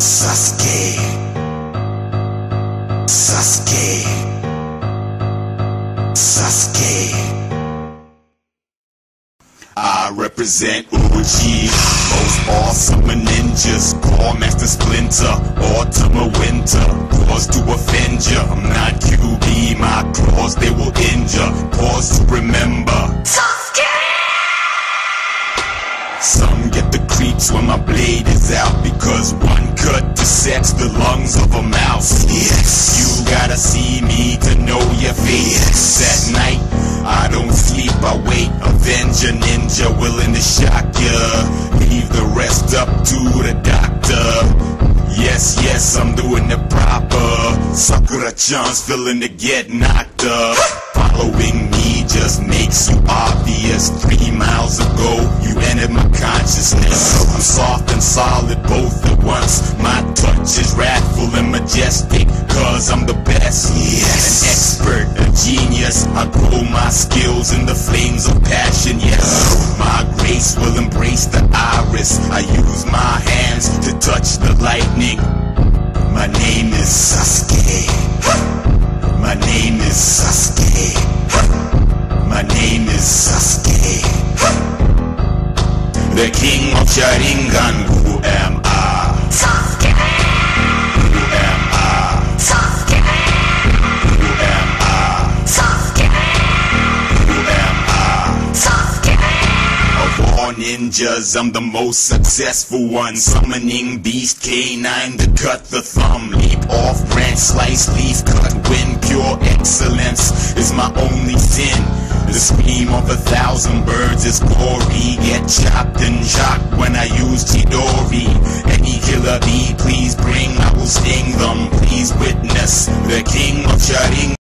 Sasuke, Sasuke, Sasuke. I represent OG, most awesome ninjas. Core Master Splinter, Autumn or Winter. Pause to offend ya, I'm not QB, my claws they will injure. Pause to remember. Sasuke! Some get the creeps when my blade is out, because one cut dissects the lungs of a mouse. Yes, you gotta see me to know your fate. Yes. At night, I don't sleep, I wait. Avenger ninja willing to shock ya. Leave the rest up to the doctor. Yes, yes, I'm doing it proper. Sakura-chan's feeling to get knocked up. Following me just makes you obvious. 3 miles ago, you entered my consciousness. I'm soft and solid both at once. My touch is wrathful and majestic, cause I'm the best. Yes. An expert, a genius. I grow my skills in the flames of passion, yes. My grace will embrace the iris. I use my hands to touch the lightning. My name is Sasuke. My name is Sasuke. My name is Sasuke. The king of Sharingan. Who am I? Sasuke. Who am I? Sasuke. Who am I? Sasuke. Who am I? Sasuke. Of all ninjas, I'm the most successful one. Summoning beast K9 to cut the thumb. Leap off branch, slice leaf, cut wind. Pure excellence is my only sin. The scream of 1,000 birds is gory. Get chopped and shocked when I use Chidori. Any killer bee, please bring, I will sting them. Please witness the king of Sharingan.